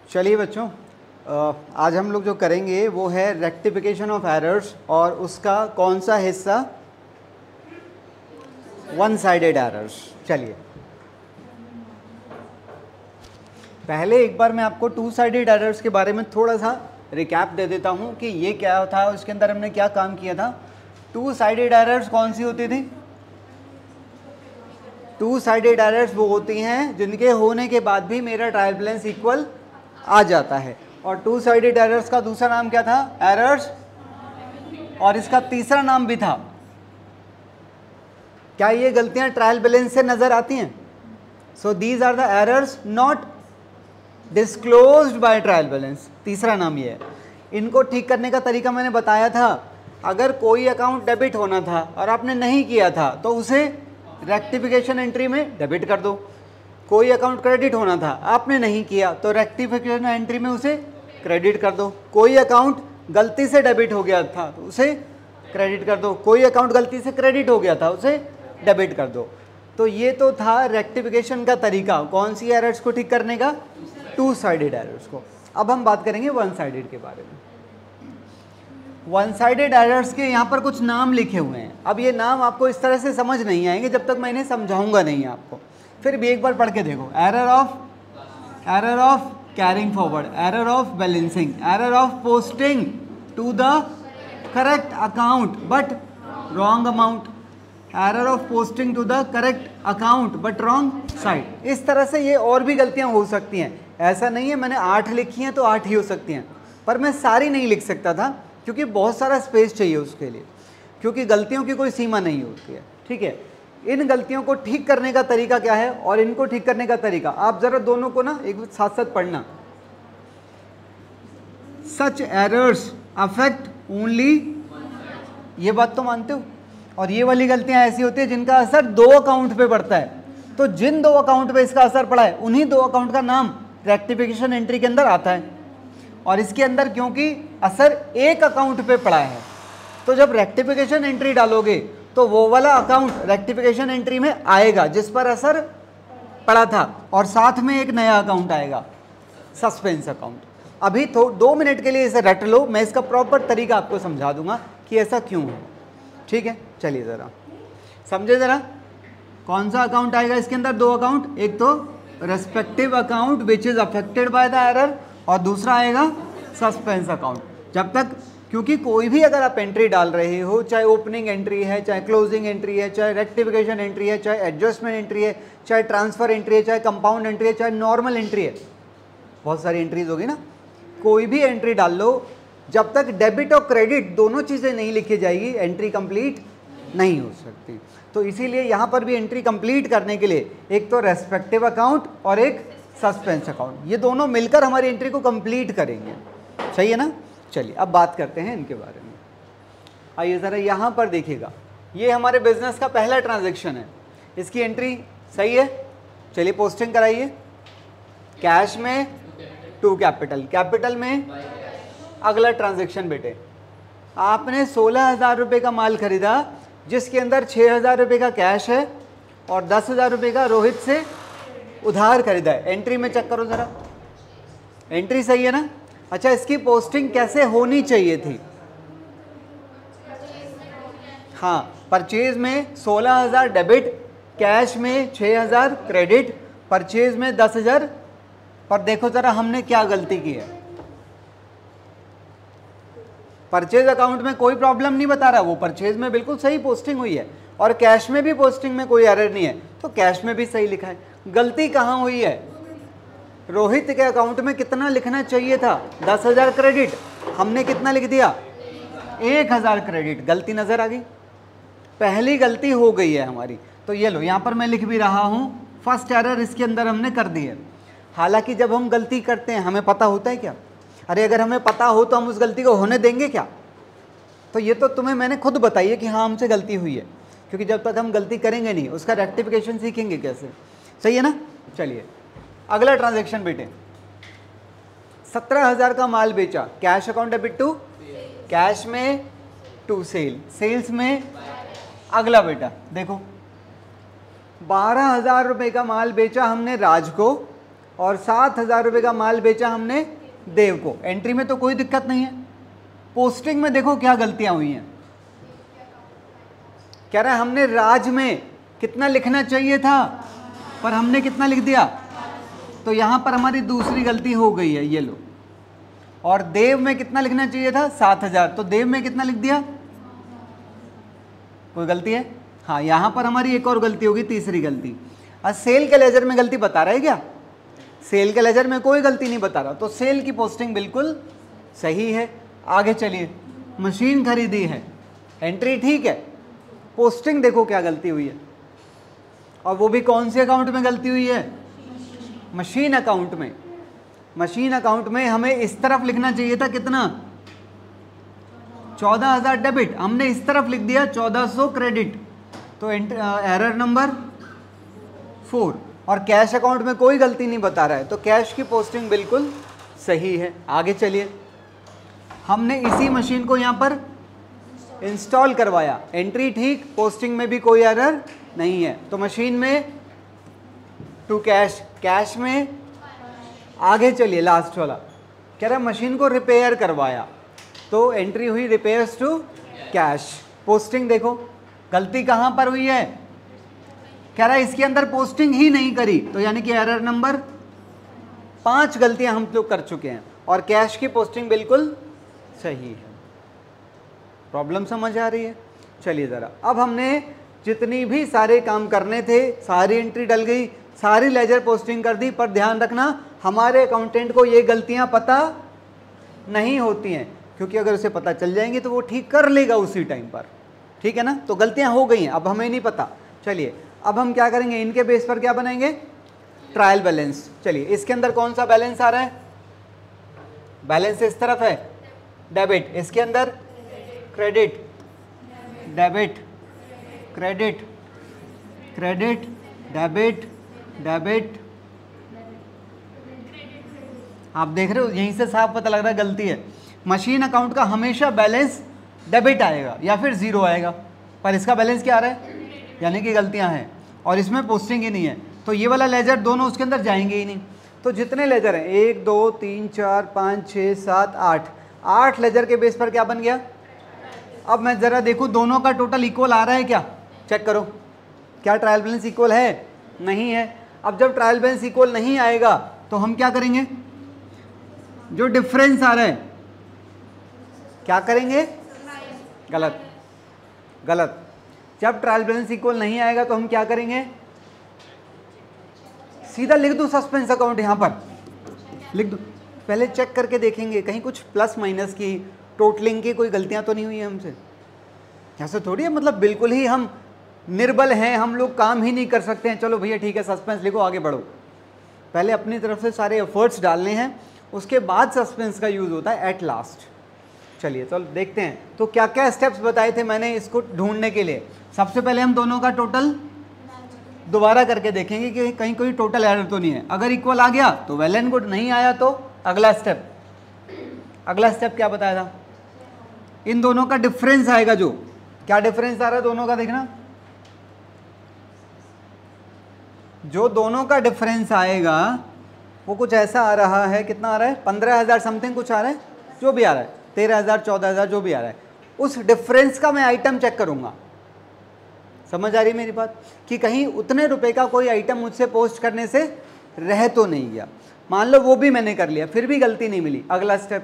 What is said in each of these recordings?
चलिए बच्चों, आज हम लोग जो करेंगे वो है रेक्टिफिकेशन ऑफ एरर्स, और उसका कौन सा हिस्सा, वन साइडेड एरर्स। चलिए पहले एक बार मैं आपको टू साइडेड एरर्स के बारे में थोड़ा सा रिकैप दे देता हूँ कि ये क्या था, उसके अंदर हमने क्या काम किया था। टू साइडेड एरर्स कौन सी होती थी? टू साइडेड एरर्स वो होती हैं जिनके होने के बाद भी मेरा ट्रायल बैलेंस इक्वल आ जाता है। और टू साइडेड एरर्स का दूसरा नाम क्या था? एरर्स। और इसका तीसरा नाम भी था। क्या ये गलतियां ट्रायल बैलेंस से नजर आती हैं? So these are the errors not disclosed by trial balance. तीसरा नाम ये है। इनको ठीक करने का तरीका मैंने बताया था। अगर कोई अकाउंट डेबिट होना था और आपने नहीं किया था तो उसे रेक्टिफिकेशन एंट्री में डेबिट कर दो। कोई अकाउंट क्रेडिट होना था, आपने नहीं किया तो रेक्टिफिकेशन एंट्री में उसे क्रेडिट कर दो। कोई अकाउंट गलती से डेबिट हो गया था तो उसे क्रेडिट कर दो। कोई अकाउंट गलती से क्रेडिट हो गया था उसे डेबिट कर दो। तो ये तो था रेक्टिफिकेशन का तरीका। कौन सी एरर्स को ठीक करने का? टू साइडेड एरर्स को। अब हम बात करेंगे वन साइडेड के बारे में। वन साइडेड एरर्स के यहाँ पर कुछ नाम लिखे हुए हैं। अब ये नाम आपको इस तरह से समझ नहीं आएंगे जब तक मैं इन्हें समझाऊंगा नहीं आपको। फिर भी एक बार पढ़ के देखो। Error of carrying forward, error of balancing, error of posting to the correct account but wrong amount, error of posting to the correct account but wrong side. इस तरह से ये और भी गलतियां हो सकती हैं। ऐसा नहीं है मैंने 8 लिखी हैं तो 8 ही हो सकती हैं, पर मैं सारी नहीं लिख सकता था क्योंकि बहुत सारा स्पेस चाहिए उसके लिए, क्योंकि गलतियों की कोई सीमा नहीं होती है। ठीक है, इन गलतियों को ठीक करने का तरीका क्या है और इनको ठीक करने का तरीका, आप जरा दोनों को ना एक साथ साथ पढ़ना। सच एरर्स अफेक्ट ओनली, ये बात तो मानते हो। और ये वाली गलतियां ऐसी होती है जिनका असर 2 अकाउंट पे पड़ता है। तो जिन 2 अकाउंट पे इसका असर पड़ा है उन्हीं 2 अकाउंट का नाम रेक्टिफिकेशन एंट्री के अंदर आता है। और इसके अंदर क्योंकि असर एक अकाउंट पे पड़ा है, तो जब रेक्टिफिकेशन एंट्री डालोगे तो वो वाला अकाउंट रेक्टिफिकेशन एंट्री में आएगा जिस पर असर पड़ा था, और साथ में एक नया अकाउंट आएगा, सस्पेंस अकाउंट। अभी तो 2 मिनट के लिए इसे रट लो, मैं इसका प्रॉपर तरीका आपको समझा दूंगा कि ऐसा क्यों है। ठीक है, चलिए ज़रा समझे। ज़रा कौन सा अकाउंट आएगा इसके अंदर? 2 अकाउंट, एक तो respective account which is affected by the error, और दूसरा आएगा सस्पेंस अकाउंट। जब तक, क्योंकि कोई भी अगर आप एंट्री डाल रहे हो, चाहे ओपनिंग एंट्री है, चाहे क्लोजिंग एंट्री है, चाहे रेक्टिफिकेशन एंट्री है, चाहे एडजस्टमेंट एंट्री है, चाहे ट्रांसफर एंट्री है, चाहे कंपाउंड एंट्री है, चाहे नॉर्मल एंट्री है, बहुत सारी एंट्रीज होगी ना, कोई भी एंट्री डाल लो, जब तक डेबिट और क्रेडिट दोनों चीज़ें नहीं लिखी जाएगी एंट्री कंप्लीट नहीं हो सकती। तो इसीलिए यहाँ पर भी एंट्री कंप्लीट करने के लिए एक तो रेस्पेक्टिव अकाउंट और एक सस्पेंस अकाउंट, ये दोनों मिलकर हमारी एंट्री को कंप्लीट करेंगे। सही है ना? चलिए अब बात करते हैं इनके बारे में। आइए ज़रा यहाँ पर देखिएगा, ये हमारे बिजनेस का पहला ट्रांजैक्शन है, इसकी एंट्री सही है। चलिए पोस्टिंग कराइए। कैश में टू कैपिटल, कैपिटल में अगला ट्रांजैक्शन बेटे, आपने 16,000 रुपये का माल खरीदा जिसके अंदर 6,000 रुपये का कैश है और 10,000 रुपये का रोहित से उधार खरीदा है। एंट्री में चेक करो ज़रा, एंट्री सही है ना? अच्छा, इसकी पोस्टिंग कैसे होनी चाहिए थी? हाँ, परचेज में 16,000 डेबिट, कैश में 6,000 क्रेडिट, परचेज में 10,000। पर देखो ज़रा हमने क्या गलती की है। परचेज अकाउंट में कोई प्रॉब्लम नहीं बता रहा, वो परचेज में बिल्कुल सही पोस्टिंग हुई है, और कैश में भी पोस्टिंग में कोई एरर नहीं है, तो कैश में भी सही लिखा है। गलती कहाँ हुई है? रोहित के अकाउंट में कितना लिखना चाहिए था? 10,000 क्रेडिट, हमने कितना लिख दिया? 1,000 क्रेडिट। गलती नज़र आ गई, पहली गलती हो गई है हमारी। तो ये लो, यहाँ पर मैं लिख भी रहा हूँ, फर्स्ट एरर इसके अंदर हमने कर दी है। हालांकि जब हम गलती करते हैं हमें पता होता है क्या? अरे अगर हमें पता हो तो हम उस गलती को होने देंगे क्या? तो ये तो तुम्हें मैंने खुद बताई है कि हाँ हमसे गलती हुई है, क्योंकि जब तक हम गलती करेंगे नहीं उसका रेक्टिफिकेशन सीखेंगे कैसे। सही है ना? चलिए अगला ट्रांजैक्शन बेटे, 17,000 का माल बेचा, cash account debit to, cash में टू सेल, सेल्स में अगला बेटा देखो 12,000 रुपये का माल बेचा हमने राज को और 7,000 रुपये का माल बेचा हमने देव को। एंट्री में तो कोई दिक्कत नहीं है। पोस्टिंग में देखो क्या गलतियां हुई हैं। कह रहा है हमने राज में कितना लिखना चाहिए था, पर हमने कितना लिख दिया, तो यहां पर हमारी दूसरी गलती हो गई है, ये लो। और देव में कितना लिखना चाहिए था, 7,000, तो देव में कितना लिख दिया, कोई गलती है? हाँ, यहां पर हमारी एक और गलती होगी, तीसरी गलती। और सेल के लेजर में गलती बता रहा है क्या? सेल के लेजर में कोई गलती नहीं बता रहा, तो सेल की पोस्टिंग बिल्कुल सही है। आगे चलिए, मशीन खरीदी है, एंट्री ठीक है, पोस्टिंग देखो क्या गलती हुई है, और वो भी कौन से अकाउंट में गलती हुई है, मशीन अकाउंट में। मशीन अकाउंट में हमें इस तरफ लिखना चाहिए था कितना, 14,000 डेबिट, हमने इस तरफ लिख दिया 1400 क्रेडिट, तो एरर नंबर 4। और कैश अकाउंट में कोई गलती नहीं बता रहा है, तो कैश की पोस्टिंग बिल्कुल सही है। आगे चलिए, हमने इसी मशीन को यहाँ पर इंस्टॉल करवाया, एंट्री ठीक, पोस्टिंग में भी कोई एरर नहीं है, तो मशीन में टू कैश, कैश में। आगे चलिए, लास्ट वाला कह रहा है मशीन को रिपेयर करवाया, तो एंट्री हुई रिपेयर्स टू कैश। पोस्टिंग देखो गलती कहाँ पर हुई है, कह रहा है इसके अंदर पोस्टिंग ही नहीं करी, तो यानी कि एरर नंबर 5 गलतियां हम लोग कर चुके हैं, और कैश की पोस्टिंग बिल्कुल सही है। प्रॉब्लम समझ आ रही है? चलिए ज़रा, अब हमने जितनी भी सारे काम करने थे सारी एंट्री डल गई, सारी लेजर पोस्टिंग कर दी, पर ध्यान रखना हमारे अकाउंटेंट को ये गलतियां पता नहीं होती हैं, क्योंकि अगर उसे पता चल जाएंगी तो वो ठीक कर लेगा उसी टाइम पर, ठीक है ना। तो गलतियां हो गई हैं, अब हमें नहीं पता। चलिए अब हम क्या करेंगे, इनके बेस पर क्या बनाएंगे, ट्रायल बैलेंस। चलिए इसके अंदर कौन सा बैलेंस आ रहा है, बैलेंस इस तरफ है डेबिट, इसके अंदर credit, debit, credit, credit, debit, debit. आप देख रहे हो, यहीं से साफ पता लग रहा है गलती है। मशीन अकाउंट का हमेशा बैलेंस डेबिट आएगा या फिर जीरो आएगा, पर इसका बैलेंस क्या आ रहा है, यानी कि गलतियां हैं, और इसमें पोस्टिंग ही नहीं है, तो ये वाला लेजर दोनों उसके अंदर जाएंगे ही नहीं। तो जितने लेजर हैं 1 2 3 4 5 6 7 8 लेजर के बेस पर क्या बन गया। अब मैं ज़रा देखूँ दोनों का टोटल इक्वल आ रहा है क्या, चेक करो, क्या ट्रायल बैलेंस इक्वल है, नहीं है। अब जब ट्रायल बैलेंस इक्वल नहीं आएगा तो हम क्या करेंगे, जो डिफरेंस आ रहा है क्या करेंगे, गलत, गलत। जब ट्रायल बैलेंस इक्वल नहीं आएगा तो हम क्या करेंगे, सीधा लिख दो सस्पेंस अकाउंट, यहाँ पर लिख दो, पहले चेक करके देखेंगे कहीं कुछ प्लस माइनस की, टोटलिंग की कोई गलतियां तो नहीं हुई है हमसे। ऐसे थोड़ी है मतलब बिल्कुल ही हम निर्बल हैं, हम लोग काम ही नहीं कर सकते हैं, चलो भैया ठीक है सस्पेंस लिखो आगे बढ़ो। पहले अपनी तरफ से सारे एफर्ट्स डालने हैं, उसके बाद सस्पेंस का यूज़ होता है एट लास्ट। चलिए चलो देखते हैं, तो क्या क्या स्टेप्स बताए थे मैंने इसको ढूंढने के लिए। सबसे पहले हम दोनों का टोटल दोबारा करके देखेंगे कि कहीं कोई टोटल एरर तो नहीं है। अगर इक्वल आ गया तो वेल एंड गुड, नहीं आया तो अगला स्टेप। अगला स्टेप क्या बताया था, इन दोनों का डिफरेंस आएगा, जो क्या डिफरेंस आ रहा है दोनों का देखना, जो दोनों का डिफरेंस आएगा वो कुछ ऐसा आ रहा है, कितना आ रहा है, 15,000 समथिंग कुछ आ रहा है, जो भी आ रहा है, 13,000 14,000 जो भी आ रहा है, उस डिफरेंस का मैं आइटम चेक करूंगा। समझ आ रही मेरी बात, कि कहीं उतने रुपए का कोई आइटम मुझसे पोस्ट करने से रह तो नहीं गया। मान लो वो भी मैंने कर लिया, फिर भी गलती नहीं मिली, अगला स्टेप,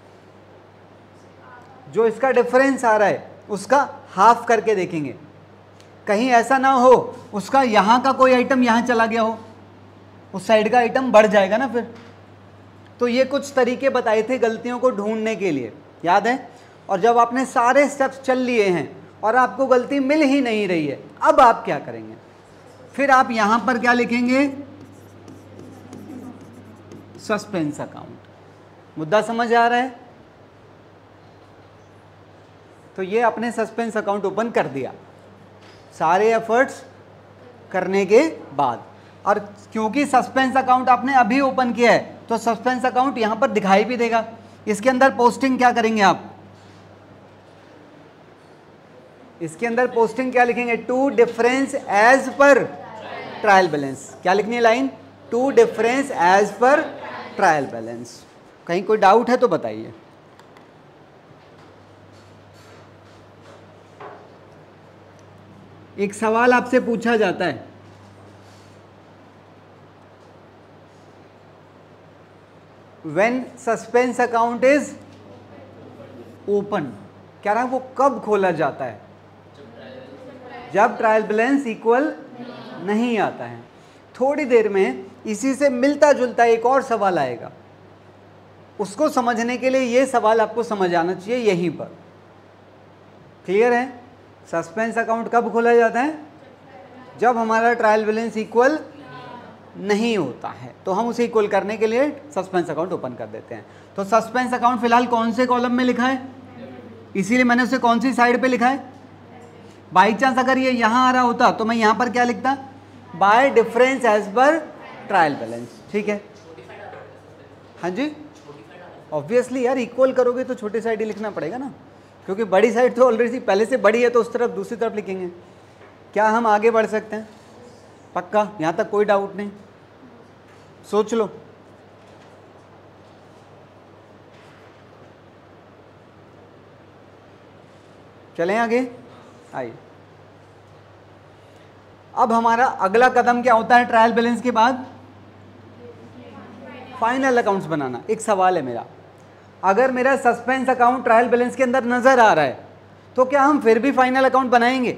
जो इसका डिफरेंस आ रहा है उसका हाफ करके देखेंगे, कहीं ऐसा ना हो उसका यहाँ का कोई आइटम यहाँ चला गया हो, उस साइड का आइटम बढ़ जाएगा ना फिर। तो ये कुछ तरीके बताए थे गलतियों को ढूंढने के लिए, याद है। और जब आपने सारे स्टेप्स चल लिए हैं और आपको गलती मिल ही नहीं रही है, अब आप क्या करेंगे, फिर आप यहां पर क्या लिखेंगे, सस्पेंस अकाउंट। मुद्दा समझ आ रहा है। तो ये आपने सस्पेंस अकाउंट ओपन कर दिया सारे एफर्ट्स करने के बाद, और क्योंकि सस्पेंस अकाउंट आपने अभी ओपन किया है तो सस्पेंस अकाउंट यहां पर दिखाई भी देगा। इसके अंदर पोस्टिंग क्या करेंगे आप, इसके अंदर पोस्टिंग क्या लिखेंगे, to difference as per trial balance. क्या लिखनी है line, to difference as per trial balance. कहीं कोई डाउट है तो बताइए। एक सवाल आपसे पूछा जाता है, when suspense account is open, क्या रहा वो कब खोला जाता है? जब ट्रायल बैलेंस इक्वल नहीं आता है। थोड़ी देर में इसी से मिलता जुलता एक और सवाल आएगा, उसको समझने के लिए ये सवाल आपको समझ आना चाहिए यहीं पर। क्लियर है? सस्पेंस अकाउंट कब खोला जाता है? जब हमारा ट्रायल बैलेंस इक्वल नहीं होता है, तो हम उसे इक्वल करने के लिए सस्पेंस अकाउंट ओपन कर देते हैं। तो सस्पेंस अकाउंट फिलहाल कौन से कॉलम में लिखा है, इसीलिए मैंने उसे कौन सी साइड पे लिखा है। बाई चांस अगर ये यहाँ आ रहा होता तो मैं यहाँ पर क्या लिखता, by difference as per trial balance. ठीक है, हाँ जी, ऑब्वियसली यार इक्वल करोगे तो छोटी साइड ही लिखना पड़ेगा ना, क्योंकि बड़ी साइड तो ऑलरेडी पहले से बड़ी है, तो उस तरफ दूसरी तरफ लिखेंगे। क्या हम आगे बढ़ सकते हैं? पक्का, यहाँ तक कोई डाउट नहीं? सोच लो। चलें आगे, आइए। अब हमारा अगला कदम क्या होता है ट्रायल बैलेंस के बाद? फाइनल अकाउंट्स बनाना। एक सवाल है मेरा, अगर मेरा सस्पेंस अकाउंट ट्रायल बैलेंस के अंदर नजर आ रहा है तो क्या हम फिर भी फाइनल अकाउंट बनाएंगे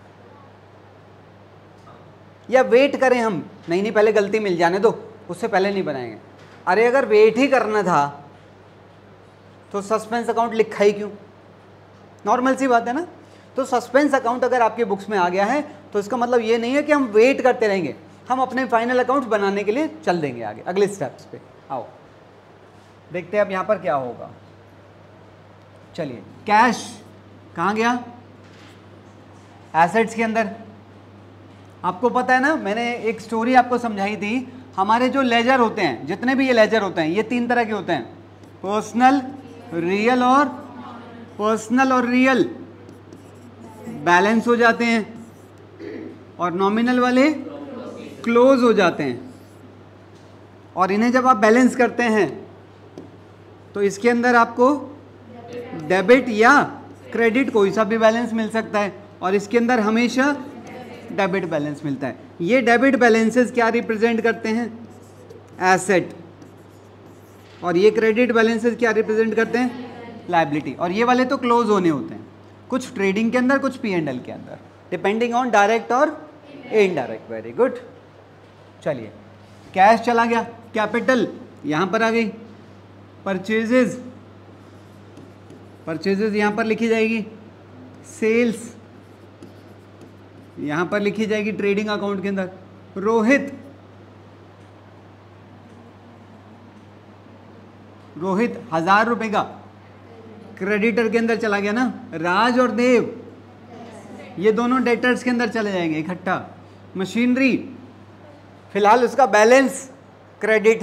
या वेट करें हम? नहीं पहले गलती मिल जाने दो, उससे पहले नहीं बनाएंगे। अरे अगर वेट ही करना था तो सस्पेंस अकाउंट लिखा ही क्यों? नॉर्मल सी बात है ना। तो सस्पेंस अकाउंट अगर आपके बुक्स में आ गया है तो इसका मतलब ये नहीं है कि हम वेट करते रहेंगे, हम अपने फाइनल अकाउंट्स बनाने के लिए चल देंगे आगे अगले स्टेप्स पे। आओ देखते हैं अब यहाँ पर क्या होगा। चलिए, कैश कहाँ गया? एसेट्स के अंदर। आपको पता है ना, मैंने एक स्टोरी आपको समझाई थी, हमारे जो लेजर होते हैं, जितने भी ये लेजर होते हैं, ये तीन तरह के होते हैं, पर्सनल, रियल और रियल बैलेंस हो जाते हैं, और नॉमिनल वाले क्लोज हो जाते हैं। और इन्हें जब आप बैलेंस करते हैं तो इसके अंदर आपको डेबिट या क्रेडिट कोई सा भी बैलेंस मिल सकता है, और इसके अंदर हमेशा डेबिट बैलेंस मिलता है। ये डेबिट बैलेंसेस क्या रिप्रेजेंट करते हैं? एसेट। और ये क्रेडिट बैलेंसेस क्या रिप्रेजेंट करते हैं? लायबिलिटी। और ये वाले तो क्लोज होने होते हैं, कुछ ट्रेडिंग के अंदर, कुछ P&L के अंदर, डिपेंडिंग ऑन डायरेक्ट और इनडायरेक्ट। Very good. चलिए, कैश चला गया, कैपिटल यहाँ पर आ गई, परचेजेस यहाँ पर लिखी जाएगी, सेल्स यहाँ पर लिखी जाएगी ट्रेडिंग अकाउंट के अंदर। रोहित 1000 रुपए का क्रेडिटर के अंदर चला गया ना। राज और देव ये दोनों डेटर्स के अंदर चले जाएंगे इकट्ठा। मशीनरी फिलहाल उसका बैलेंस क्रेडिट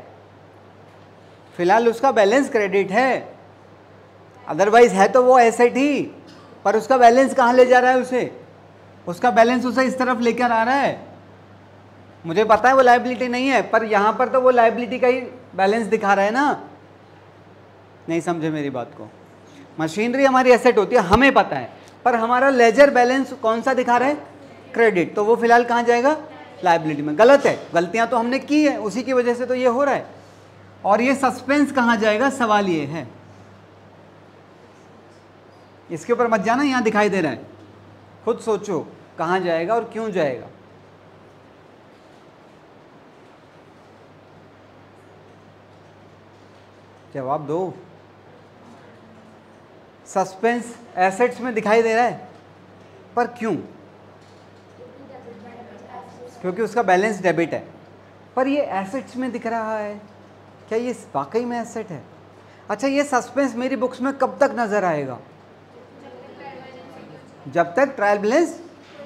है, अदरवाइज है तो वो एसेट ही, पर उसका बैलेंस कहाँ ले जा रहा है उसे? उसका बैलेंस उसे इस तरफ लेकर आ रहा है। मुझे पता है वो लायबिलिटी नहीं है, पर यहाँ पर तो वो लायबिलिटी का ही बैलेंस दिखा रहा है ना। नहीं समझे मेरी बात को? मशीनरी हमारी एसेट होती है, हमें पता है, पर हमारा लेजर बैलेंस कौन सा दिखा रहा है? क्रेडिट। तो वो फिलहाल कहाँ जाएगा? लायबिलिटी में। गलत है, गलतियां तो हमने की है, उसी की वजह से तो ये हो रहा है। और ये सस्पेंस कहाँ जाएगा? सवाल ये है, इसके ऊपर मत जाना, यहाँ दिखाई दे रहा है, खुद सोचो कहाँ जाएगा और क्यों जाएगा। जवाब दो। सस्पेंस एसेट्स में दिखाई दे रहा है, पर क्यों? क्योंकि उसका बैलेंस डेबिट है, पर ये एसेट्स में दिख रहा है। क्या ये वाकई में एसेट है? अच्छा, ये सस्पेंस मेरी बुक्स में कब तक नजर आएगा? जब तक ट्रायल बैलेंस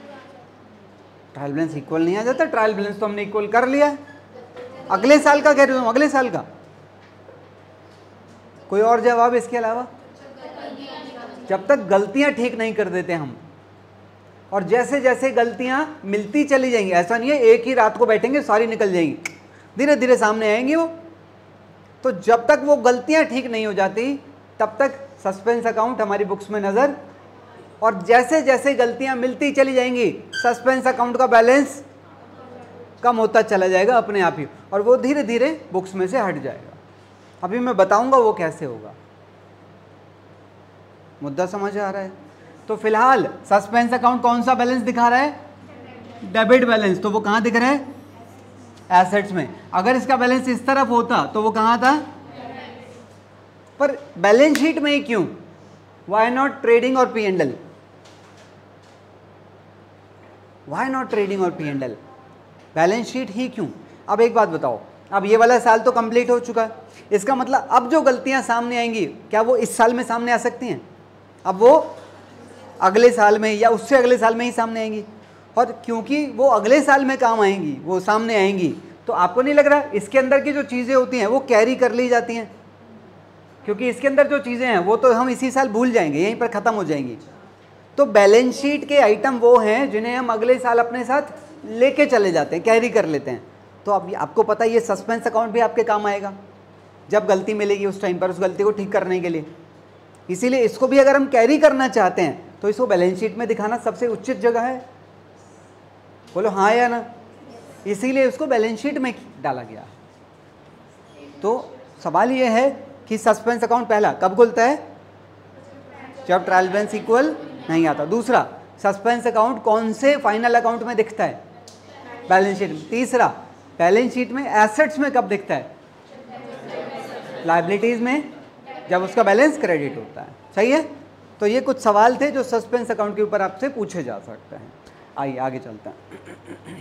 इक्वल नहीं आ जाता। ट्रायल बैलेंस तो हमने इक्वल कर लिया है। अगले साल का कह रही हूँ, अगले साल का। कोई और जवाब इसके अलावा? जब तक गलतियां ठीक नहीं कर देते हम, और जैसे जैसे गलतियां मिलती चली जाएंगी, ऐसा नहीं है एक ही रात को बैठेंगे सारी निकल जाएंगी, धीरे धीरे सामने आएंगी वो। तो जब तक वो गलतियां ठीक नहीं हो जाती तब तक सस्पेंस अकाउंट हमारी बुक्स में नजर, और जैसे जैसे गलतियां मिलती चली जाएंगी सस्पेंस अकाउंट का बैलेंस कम होता चला जाएगा अपने आप ही, और वो धीरे धीरे बुक्स में से हट जाएगा। अभी मैं बताऊंगा वो कैसे होगा। मुद्दा समझ आ रहा है? तो फिलहाल सस्पेंस अकाउंट कौन सा बैलेंस दिखा रहा है? Debit balance. तो वो कहां दिख रहा है? एसेट्स में। अगर इसका बैलेंस इस तरफ होता तो वो कहां था? पर बैलेंस शीट में ही क्यों? वाई नॉट ट्रेडिंग और P and L? Why not trading और P and L? Balance sheet ही क्यों? अब एक बात बताओ, अब ये वाला साल तो कंप्लीट हो चुका है, इसका मतलब अब जो गलतियां सामने आएंगी क्या वो इस साल में सामने आ सकती हैं? अब वो अगले साल में या उससे अगले साल में ही सामने आएंगी, और क्योंकि वो अगले साल में काम आएंगी, वो सामने आएंगी, तो आपको नहीं लग रहा इसके अंदर की जो चीज़ें होती हैं वो कैरी कर ली जाती हैं? क्योंकि इसके अंदर जो चीज़ें हैं वो तो हम इसी साल भूल जाएंगे, यहीं पर ख़त्म हो जाएंगी। तो बैलेंस शीट के आइटम वो हैं जिन्हें हम अगले साल अपने साथ लेके चले जाते हैं, कैरी कर लेते हैं। तो अब आपको पता है ये सस्पेंस अकाउंट भी आपके काम आएगा जब गलती मिलेगी उस टाइम पर, उस गलती को ठीक करने के लिए। इसीलिए इसको भी अगर हम कैरी करना चाहते हैं तो इसको बैलेंस शीट में दिखाना सबसे उचित जगह है। बोलो हाँ या ना? इसीलिए उसको बैलेंस शीट में डाला गया। तो सवाल ये है कि सस्पेंस अकाउंट पहला कब खुलता है? जब ट्रायल बैलेंस इक्वल नहीं आता। दूसरा, सस्पेंस अकाउंट कौन से फाइनल अकाउंट में दिखता है? बैलेंस शीट में। तीसरा, बैलेंस शीट में एसेट्स में कब दिखता है? लायबिलिटीज में, जब उसका बैलेंस क्रेडिट होता है। सही है? तो ये कुछ सवाल थे जो सस्पेंस अकाउंट के ऊपर आपसे पूछे जा सकते हैं। आइए आगे चलते हैं।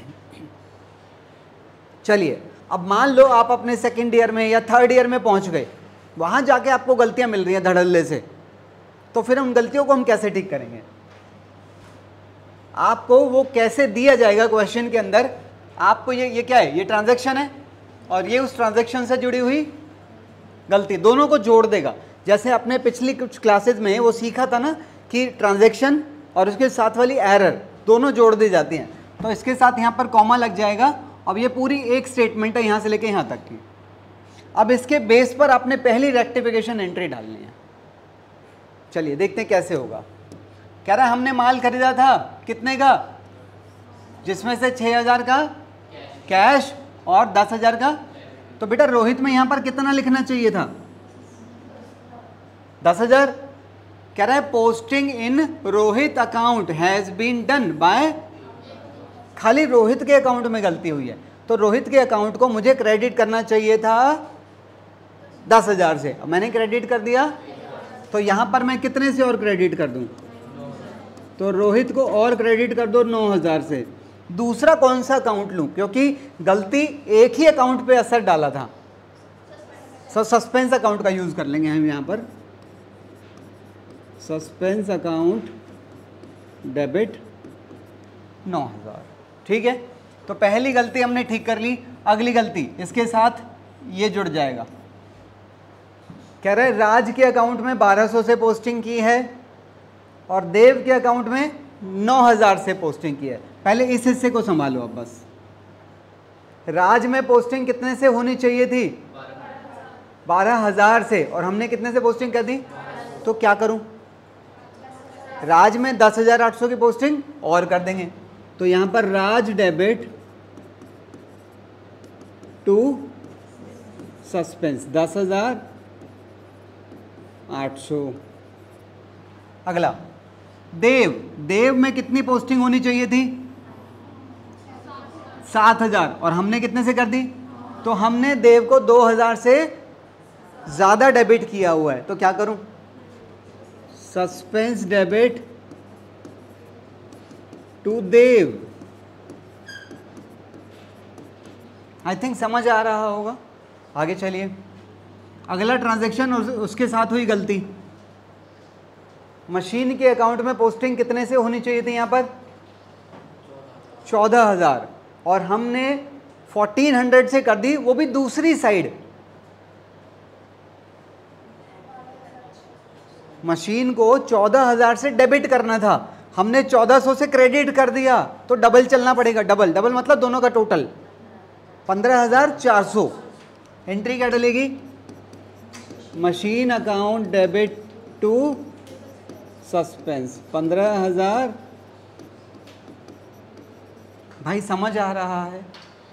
चलिए, अब मान लो आप अपने सेकेंड ईयर में या थर्ड ईयर में पहुंच गए, वहां जाके आपको गलतियां मिल रही हैं धड़ल्ले से, तो फिर उन गलतियों को हम कैसे ठीक करेंगे? आपको वो कैसे दिया जाएगा क्वेश्चन के अंदर? आपको ये क्या है? ये ट्रांजैक्शन है और ये उस ट्रांजैक्शन से जुड़ी हुई गलती, दोनों को जोड़ देगा। जैसे अपने पिछली कुछ क्लासेस में वो सीखा था ना कि ट्रांजैक्शन और उसके साथ वाली एरर दोनों जोड़ दी जाती हैं। तो इसके साथ यहाँ पर कॉमा लग जाएगा। अब ये पूरी एक स्टेटमेंट है यहाँ से लेके यहाँ तक की। अब इसके बेस पर आपने पहली रेक्टिफिकेशन एंट्री डालनी है। चलिए देखते हैं कैसे होगा। कह रहा है हमने माल खरीदा था कितने का? जिसमें से 6,000 का कैश और 10,000 का। तो बेटा रोहित में यहां पर कितना लिखना चाहिए था? 10,000। कह रहा है posting in Rohit account has been done by, खाली रोहित के अकाउंट में गलती हुई है, तो रोहित के अकाउंट को मुझे क्रेडिट करना चाहिए था 10,000 से, मैंने क्रेडिट कर दिया। तो यहां पर मैं कितने से और क्रेडिट कर दूं? तो रोहित को और क्रेडिट कर दो 9,000 से। दूसरा कौन सा अकाउंट लूं? क्योंकि गलती एक ही अकाउंट पे असर डाला था, सस्पेंस अकाउंट का यूज कर लेंगे हम यहां पर। Suspense account debit 9,000। ठीक है, तो पहली गलती हमने ठीक कर ली। अगली गलती इसके साथ ये जुड़ जाएगा। कह रहे राज के अकाउंट में 1200 से पोस्टिंग की है और देव के अकाउंट में 9,000 से पोस्टिंग की है। पहले इस हिस्से को संभालो। अब बस राज में पोस्टिंग कितने से होनी चाहिए थी? 12,000 से, और हमने कितने से पोस्टिंग कर दी? तो क्या करूं? राज में 10,800 की पोस्टिंग और कर देंगे। तो यहां पर राज डेबिट टू सस्पेंस 10,800। अगला देव, देव में कितनी पोस्टिंग होनी चाहिए थी? 7,000, और हमने कितने से कर दी? तो हमने देव को 2,000 से ज्यादा डेबिट किया हुआ है। तो क्या करूं? Suspense debit to Dev. I think समझ आ रहा होगा। आगे चलिए, अगला ट्रांजैक्शन और उसके साथ हुई गलती। मशीन के अकाउंट में पोस्टिंग कितने से होनी चाहिए थी? यहां पर 14,000, और हमने 1,400 से कर दी, वो भी दूसरी साइड। मशीन को 14,000 से डेबिट करना था, हमने 1,400 से क्रेडिट कर दिया। तो डबल चलना पड़ेगा। डबल डबल मतलब दोनों का टोटल। 15,400। एंट्री क्या डलेगी? Machine account debit to suspense 15,000। भाई समझ आ रहा है?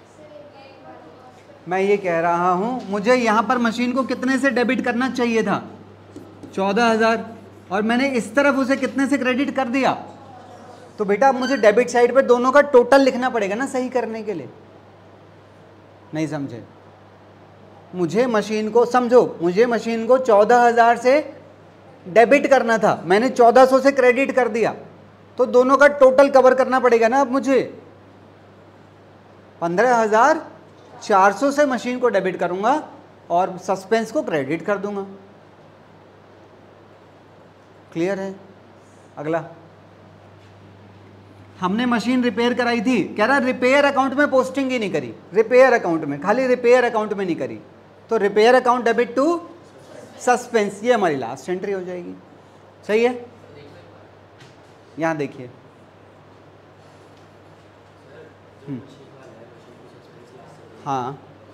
मैं ये कह रहा हूं मुझे यहां पर मशीन को कितने से डेबिट करना चाहिए था? 14,000, और मैंने इस तरफ उसे कितने से क्रेडिट कर दिया? तो बेटा अब मुझे डेबिट साइड पे दोनों का टोटल लिखना पड़ेगा ना सही करने के लिए। नहीं समझे? मुझे मशीन को समझो, मुझे मशीन को 14,000 से डेबिट करना था, मैंने 1400 से क्रेडिट कर दिया, तो दोनों का टोटल कवर करना पड़ेगा ना। अब मुझे 15,400 से मशीन को डेबिट करूंगा और सस्पेंस को क्रेडिट कर दूंगा। क्लियर है? अगला, हमने मशीन रिपेयर कराई थी, कह रहा रिपेयर अकाउंट में पोस्टिंग ही नहीं करी, रिपेयर अकाउंट में, खाली रिपेयर अकाउंट में नहीं करी, तो repair account debit to suspense, ये हमारी लास्ट एंट्री हो जाएगी। सही है? यहां देखिए, हाँ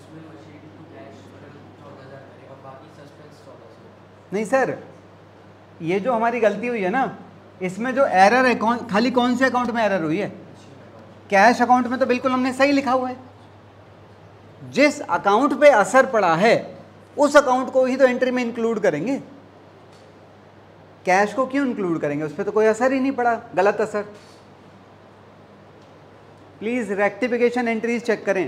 नहीं सर, ये जो हमारी गलती हुई है ना, इसमें जो एरर है खाली कौन से अकाउंट में एरर हुई है? कैश अकाउंट में तो बिल्कुल हमने सही लिखा हुआ है। जिस अकाउंट पे असर पड़ा है उस अकाउंट को ही तो एंट्री में इंक्लूड करेंगे, कैश को क्यों इंक्लूड करेंगे? उस पर तो कोई असर ही नहीं पड़ा, गलत असर। प्लीज रेक्टिफिकेशन एंट्रीज चेक करें।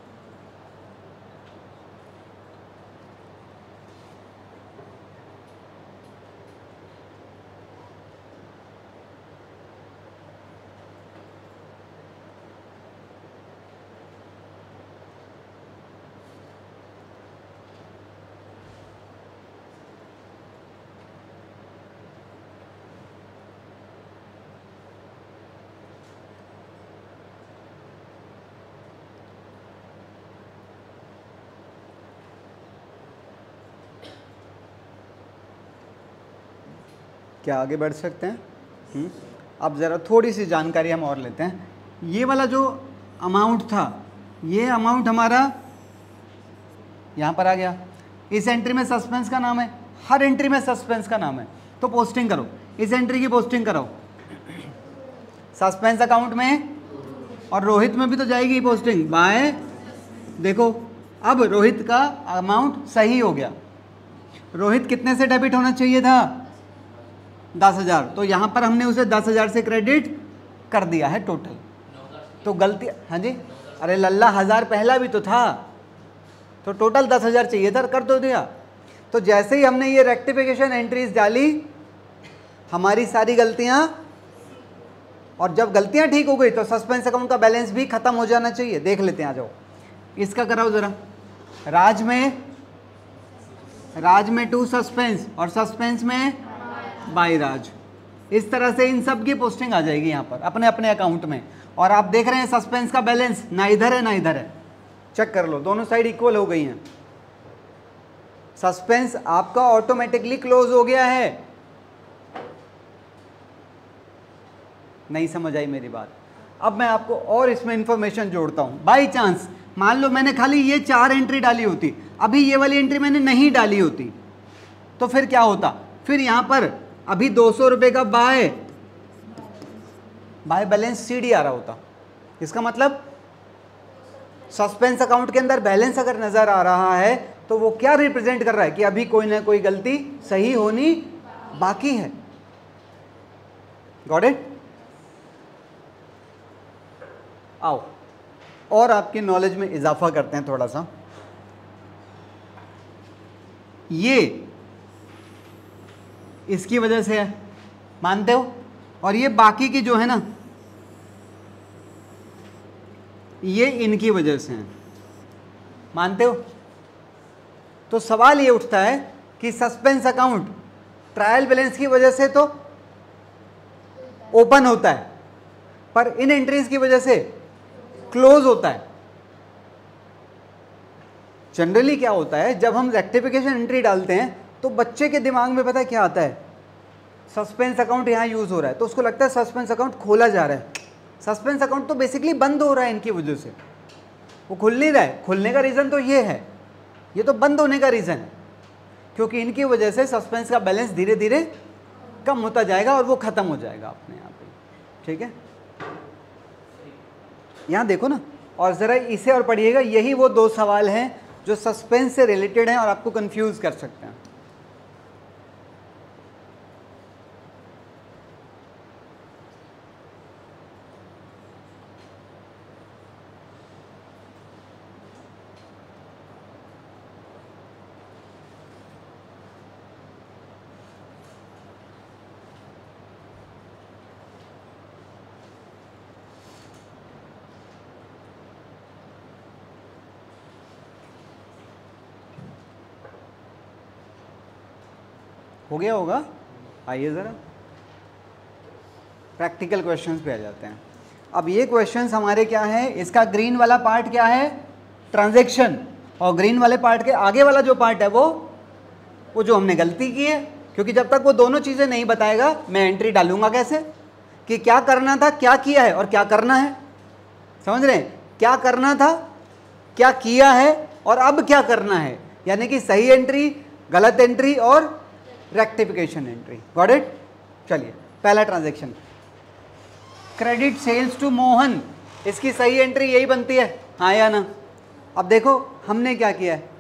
क्या आगे बढ़ सकते हैं? अब ज़रा थोड़ी सी जानकारी हम और लेते हैं। ये वाला जो अमाउंट था, ये अमाउंट हमारा यहाँ पर आ गया। इस एंट्री में सस्पेंस का नाम है, हर एंट्री में सस्पेंस का नाम है, तो पोस्टिंग करो, इस एंट्री की पोस्टिंग करो सस्पेंस अकाउंट में, और रोहित में भी तो जाएगी पोस्टिंग बाय। देखो अब रोहित का अमाउंट सही हो गया। रोहित कितने से डेबिट होना चाहिए था? 10,000, तो यहाँ पर हमने उसे 10,000 से क्रेडिट कर दिया है टोटल। तो गलती, हाँ जी, अरे लल्ला 1000 पहला भी तो था, तो टोटल 10,000 चाहिए था, कर तो दिया। तो जैसे ही हमने ये रेक्टिफिकेशन एंट्रीज डाली, हमारी सारी गलतियाँ, और जब गलतियाँ ठीक हो गई तो सस्पेंस अकाउंट का बैलेंस भी खत्म हो जाना चाहिए। देख लेते हैं, आ जाओ, इसका कराओ ज़रा। राज में टू सस्पेंस और सस्पेंस में बाय राज। इस तरह से इन सब की पोस्टिंग आ जाएगी यहाँ पर अपने अपने अकाउंट में। और आप देख रहे हैं सस्पेंस का बैलेंस ना इधर है ना इधर है, चेक कर लो, दोनों साइड इक्वल हो गई हैं। सस्पेंस आपका ऑटोमेटिकली क्लोज हो गया है। नहीं समझ आई मेरी बात? अब मैं आपको और इसमें इंफॉर्मेशन जोड़ता हूं। बाई चांस मान लो मैंने खाली ये 4 एंट्री डाली होती, अभी ये वाली एंट्री मैंने नहीं डाली होती, तो फिर क्या होता? फिर यहां पर अभी 200 रुपए का बाय बैलेंस सीडी आ रहा होता। इसका मतलब सस्पेंस अकाउंट के अंदर बैलेंस अगर नजर आ रहा है तो वो क्या रिप्रेजेंट कर रहा है कि अभी कोई ना कोई गलती सही होनी बाकी है। Got it? आओ और आपकी नॉलेज में इजाफा करते हैं थोड़ा सा। ये इसकी वजह से है, मानते हो? और ये बाकी की जो है ना, ये इनकी वजह से है, मानते हो? तो सवाल ये उठता है कि सस्पेंस अकाउंट ट्रायल बैलेंस की वजह से तो ओपन होता है, पर इन एंट्रीज की वजह से क्लोज होता है। जनरली क्या होता है, जब हम रेक्टिफिकेशन एंट्री डालते हैं तो बच्चे के दिमाग में पता है क्या आता है? सस्पेंस अकाउंट यहाँ यूज हो रहा है, तो उसको लगता है सस्पेंस अकाउंट खोला जा रहा है। सस्पेंस अकाउंट तो बेसिकली बंद हो रहा है इनकी वजह से। वो खुल नहीं रहा है। खुलने का रीज़न तो ये है, ये तो बंद होने का रीज़न है, क्योंकि इनकी वजह से सस्पेंस का बैलेंस धीरे धीरे कम होता जाएगा और वो ख़त्म हो जाएगा अपने आप ही। ठीक है, यहाँ देखो ना, और ज़रा इसे और पढ़िएगा। यही वो दो सवाल हैं जो सस्पेंस से रिलेटेड हैं और आपको कंफ्यूज कर सकते हैं। हो गया होगा। आइए ज़रा प्रैक्टिकल क्वेश्चंस पे आ जाते हैं। अब ये क्वेश्चंस हमारे क्या है, इसका ग्रीन वाला पार्ट क्या है, ट्रांजैक्शन, और ग्रीन वाले पार्ट के आगे वाला जो पार्ट है वो जो हमने गलती की है, क्योंकि जब तक वो दोनों चीज़ें नहीं बताएगा मैं एंट्री डालूंगा कैसे कि क्या करना था, क्या किया है और क्या करना है। समझ रहे हैं, क्या करना था, क्या किया है और अब क्या करना है, यानी कि सही एंट्री, गलत एंट्री और रेक्टिफिकेशन एंट्री। Got it. चलिए पहला transaction, credit sales to Mohan, इसकी सही एंट्री यही बनती है, हाँ या ना। अब देखो हमने क्या किया है,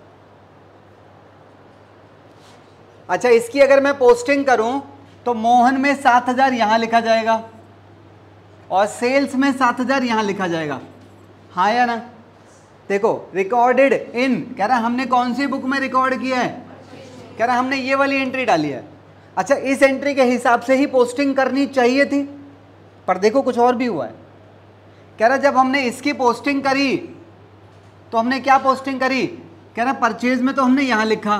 अच्छा इसकी अगर मैं पोस्टिंग करूं तो मोहन में 7,000 यहां लिखा जाएगा और सेल्स में 7,000 यहां लिखा जाएगा, हाँ या ना। देखो रिकॉर्डेड इन, कह रहा हमने कौन सी बुक में रिकॉर्ड किया है, कह रहा हमने ये वाली एंट्री डाली है। अच्छा इस एंट्री के हिसाब से ही पोस्टिंग करनी चाहिए थी, पर देखो कुछ और भी हुआ है। कह रहा जब हमने इसकी पोस्टिंग करी तो हमने क्या पोस्टिंग करी, कह रहा परचेज में तो हमने यहां लिखा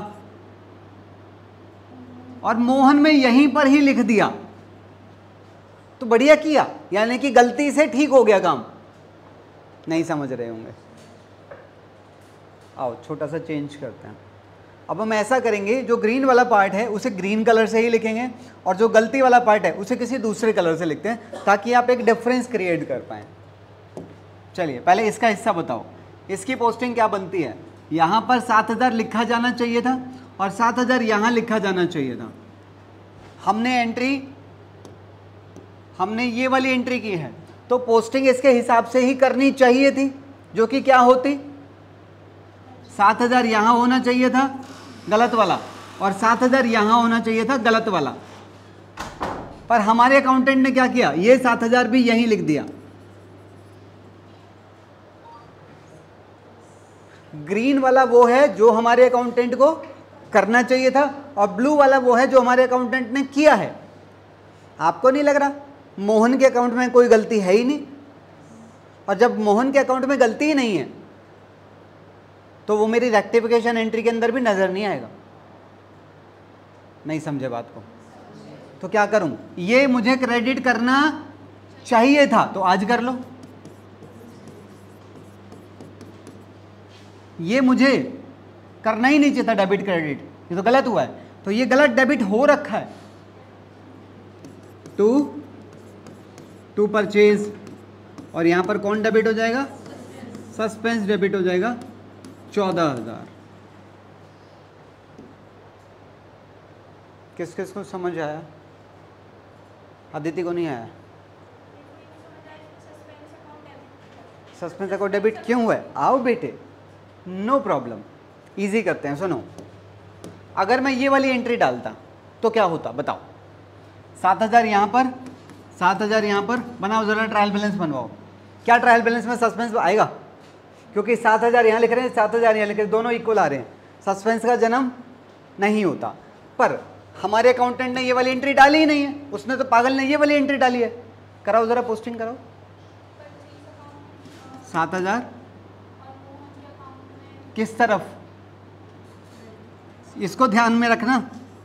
और मोहन में यहीं पर ही लिख दिया, तो बढ़िया किया, यानी कि गलती से ठीक हो गया काम। नहीं समझ रहे होंगे, आओ छोटा सा चेंज करते हैं। अब हम ऐसा करेंगे, जो ग्रीन वाला पार्ट है उसे ग्रीन कलर से ही लिखेंगे और जो गलती वाला पार्ट है उसे किसी दूसरे कलर से लिखते हैं, ताकि आप एक डिफरेंस क्रिएट कर पाएँ। चलिए पहले इसका हिस्सा बताओ, इसकी पोस्टिंग क्या बनती है, यहाँ पर 7,000 लिखा जाना चाहिए था और 7,000 यहाँ लिखा जाना चाहिए था। हमने ये वाली एंट्री की है, तो पोस्टिंग इसके हिसाब से ही करनी चाहिए थी, जो कि क्या होती, 7,000 यहाँ होना चाहिए था गलत वाला और 7,000 यहाँ होना चाहिए था गलत वाला। पर हमारे अकाउंटेंट ने क्या किया, ये 7,000 भी यहीं लिख दिया। ग्रीन वाला वो है जो हमारे अकाउंटेंट को करना चाहिए था और ब्लू वाला वो है जो हमारे अकाउंटेंट ने किया है। आपको नहीं लग रहा मोहन के अकाउंट में कोई गलती है ही नहीं, और जब मोहन के अकाउंट में गलती ही नहीं है तो वो मेरी रेक्टिफिकेशन एंट्री के अंदर भी नज़र नहीं आएगा। नहीं समझे बात को, तो क्या करूं, ये मुझे क्रेडिट करना चाहिए था तो आज कर लो, ये मुझे करना ही नहीं चाहिए था डेबिट क्रेडिट, ये तो गलत हुआ है, तो ये गलत डेबिट हो रखा है टू परचेज, और यहां पर कौन डेबिट हो जाएगा, सस्पेंस डेबिट हो जाएगा 14,000। किस किस को समझ आया, अदिति को नहीं आया, सस्पेंस अकाउंट डेबिट क्यों हुआ है, आओ बेटे नो प्रॉब्लम, इजी करते हैं। सुनो, अगर मैं ये वाली एंट्री डालता तो क्या होता बताओ, 7,000 यहाँ पर, 7,000 यहाँ पर, बनाओ जरा ट्रायल बैलेंस बनवाओ। क्या ट्रायल बैलेंस में सस्पेंस आएगा, क्योंकि 7,000 यहाँ लिख रहे हैं, 7,000 यहाँ लिख रहे हैं, दोनों इक्वल आ रहे हैं, सस्पेंस का जन्म नहीं होता। पर हमारे अकाउंटेंट ने ये वाली एंट्री डाली ही नहीं है, उसने तो पागल ने ये वाली एंट्री डाली है। कराओ जरा पोस्टिंग कराओ, 7,000 किस तरफ, इसको ध्यान में रखना,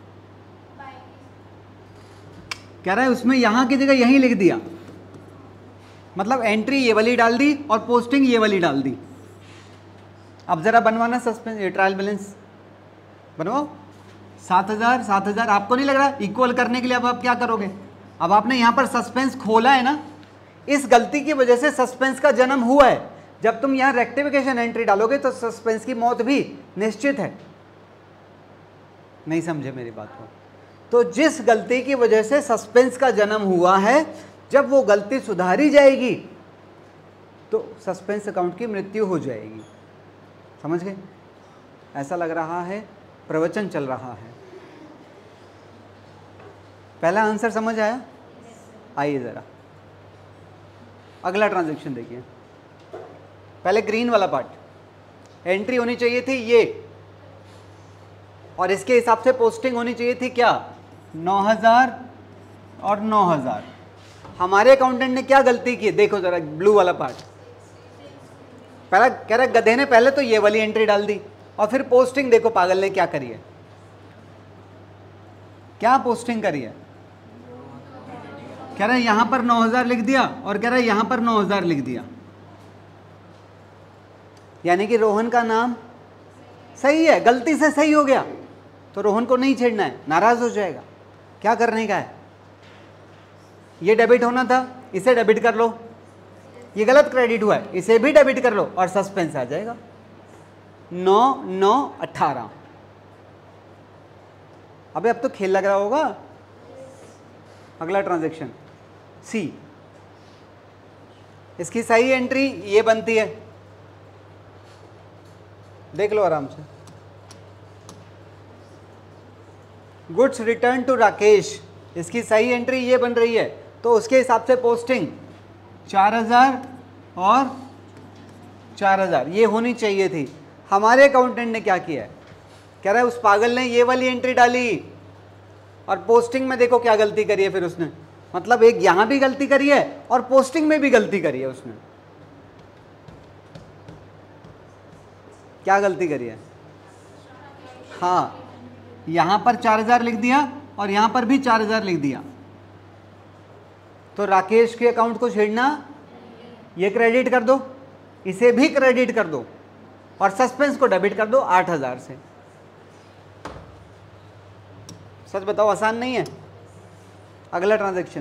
कह रहा है उसमें यहां की जगह यहीं लिख दिया, मतलब एंट्री ये वाली डाल दी और पोस्टिंग ये वाली डाल दी। अब जरा बनवाना सस्पेंस ट्रायल बैलेंस बनवाओ, 7,000 7,000, आपको नहीं लग रहा इक्वल करने के लिए अब आप क्या करोगे, अब आपने यहां पर सस्पेंस खोला है ना, इस गलती की वजह से सस्पेंस का जन्म हुआ है, जब तुम यहाँ रेक्टिफिकेशन एंट्री डालोगे तो सस्पेंस की मौत भी निश्चित है। नहीं समझे मेरी बात को? तो जिस गलती की वजह से सस्पेंस का जन्म हुआ है, जब वो गलती सुधारी जाएगी तो सस्पेंस अकाउंट की मृत्यु हो जाएगी। समझ गए? ऐसा लग रहा है प्रवचन चल रहा है। पहला आंसर समझ आया? आइए ज़रा अगला ट्रांजैक्शन देखिए। पहले ग्रीन वाला पार्ट, एंट्री होनी चाहिए थी ये, और इसके हिसाब से पोस्टिंग होनी चाहिए थी क्या? 9000 और 9000। हमारे अकाउंटेंट ने क्या गलती की? देखो जरा ब्लू वाला पार्ट। पहला कह रहा है गधे ने पहले तो ये वाली एंट्री डाल दी, और फिर पोस्टिंग देखो पागल ने क्या करी है। क्या पोस्टिंग करी है? कह रहा है यहां पर 9000 लिख दिया, और कह रहा है यहां पर 9000 लिख दिया। यानी कि रोहन का नाम सही है, गलती से सही हो गया, तो रोहन को नहीं छेड़ना है, नाराज हो जाएगा। क्या करने का है? ये डेबिट होना था, इसे डेबिट कर लो। ये गलत क्रेडिट हुआ है, इसे भी डेबिट कर लो और सस्पेंस आ जाएगा। 9 9 18। अबे अब तो खेल लग रहा होगा। अगला ट्रांजैक्शन सी, इसकी सही एंट्री ये बनती है, देख लो आराम से। गुड्स रिटर्न टू राकेश, इसकी सही एंट्री ये बन रही है, तो उसके हिसाब से पोस्टिंग 4000 और 4000 ये होनी चाहिए थी। हमारे अकाउंटेंट ने क्या किया है? कह रहा है उस पागल ने ये वाली एंट्री डाली, और पोस्टिंग में देखो क्या गलती करी है फिर उसने। मतलब एक यहां भी गलती करी है और पोस्टिंग में भी गलती करी है उसने। क्या गलती करी है? हाँ, यहां पर 4000 लिख दिया और यहां पर भी 4000 लिख दिया। तो राकेश के अकाउंट को छेड़ना, ये क्रेडिट कर दो, इसे भी क्रेडिट कर दो, और सस्पेंस को डेबिट कर दो 8000 से। सच बताओ आसान नहीं है? अगला ट्रांजैक्शन,